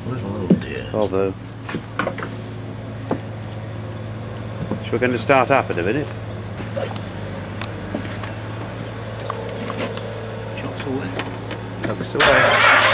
Oh dear. Volvo. So we're going to start up in a minute. Chops away. Chops away.